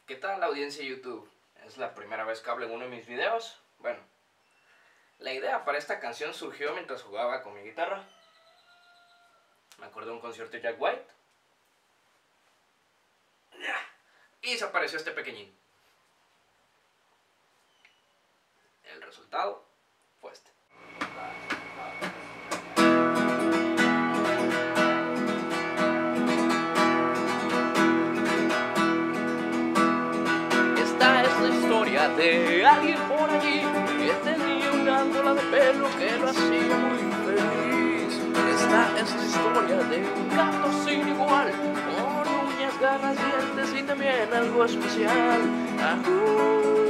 ¿Qué tal, audiencia de YouTube? Es la primera vez que hablo en uno de mis videos. Bueno, la idea para esta canción surgió mientras jugaba con mi guitarra. Me acuerdo de un concierto de Jack White. Y se apareció este pequeñín. El resultado fue este. Esta es la historia de alguien por allí que tenía una bola de pelo que lo hacía muy feliz. Esta es la historia de un gato sin igual, con uñas, garras, dientes y también algo especial. ¡Ajú!